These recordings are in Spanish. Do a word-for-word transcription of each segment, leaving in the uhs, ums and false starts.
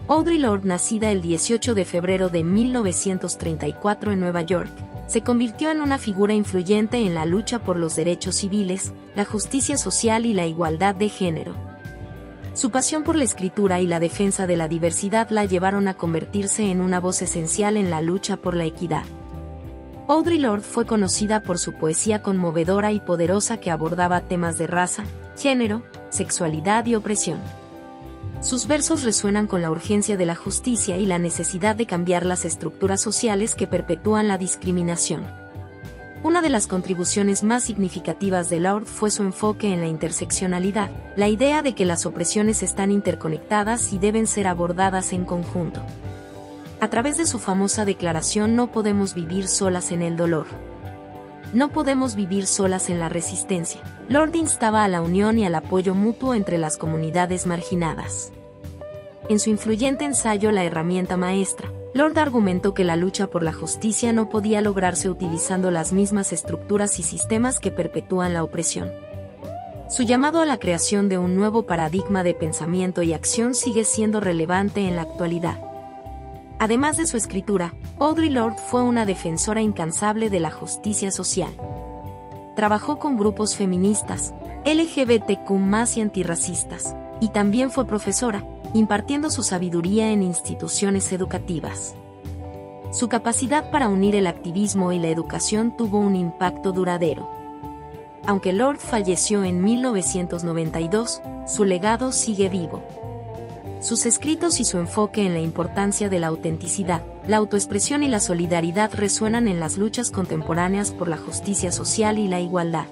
Audre Lorde, nacida el dieciocho de febrero de mil novecientos treinta y cuatro en Nueva York, se convirtió en una figura influyente en la lucha por los derechos civiles, la justicia social y la igualdad de género. Su pasión por la escritura y la defensa de la diversidad la llevaron a convertirse en una voz esencial en la lucha por la equidad. Audre Lorde fue conocida por su poesía conmovedora y poderosa que abordaba temas de raza, género, sexualidad y opresión. Sus versos resuenan con la urgencia de la justicia y la necesidad de cambiar las estructuras sociales que perpetúan la discriminación. Una de las contribuciones más significativas de Lorde fue su enfoque en la interseccionalidad, la idea de que las opresiones están interconectadas y deben ser abordadas en conjunto. A través de su famosa declaración "No podemos vivir solas en el dolor. No podemos vivir solas en la resistencia", Lorde instaba a la unión y al apoyo mutuo entre las comunidades marginadas. En su influyente ensayo La herramienta maestra, Lorde argumentó que la lucha por la justicia no podía lograrse utilizando las mismas estructuras y sistemas que perpetúan la opresión. Su llamado a la creación de un nuevo paradigma de pensamiento y acción sigue siendo relevante en la actualidad. Además de su escritura, Audre Lorde fue una defensora incansable de la justicia social. Trabajó con grupos feministas, L G B T Q más y antirracistas, y también fue profesora, impartiendo su sabiduría en instituciones educativas. Su capacidad para unir el activismo y la educación tuvo un impacto duradero. Aunque Lorde falleció en mil novecientos noventa y dos, su legado sigue vivo. Sus escritos y su enfoque en la importancia de la autenticidad, la autoexpresión y la solidaridad resuenan en las luchas contemporáneas por la justicia social y la igualdad.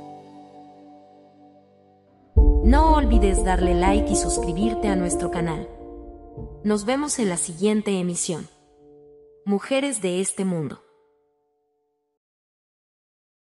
No olvides darle like y suscribirte a nuestro canal. Nos vemos en la siguiente emisión. Mujeres de este mundo.